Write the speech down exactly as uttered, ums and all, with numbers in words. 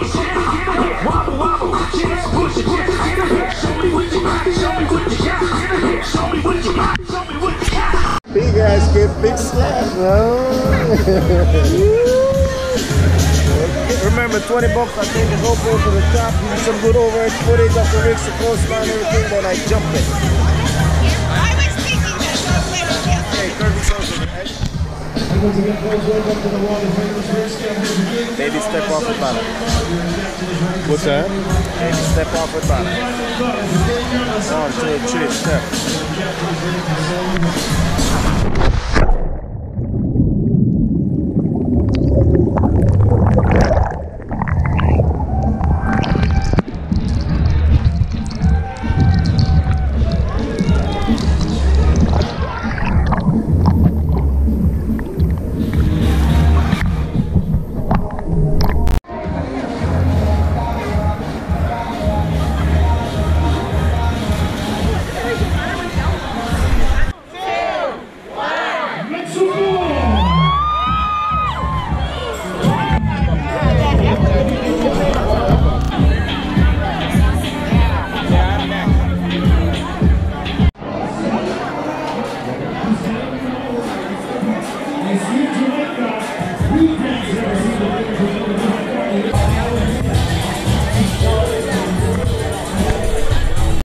Wobble, wobble, just push it, just get up here. Show me what you got, show me what you got, get up here. Show me what you got, show me what you got. Big guys get big slaps, bro. Remember, twenty bucks, I take the GoPro to the top, give you some good overhead footage of the rigs, the coastline, everything, then I jump it. I was thinking that. Hey, Kirby Social, right? Baby step off with balance. What's that? Baby step off with balance. One, two, three, step.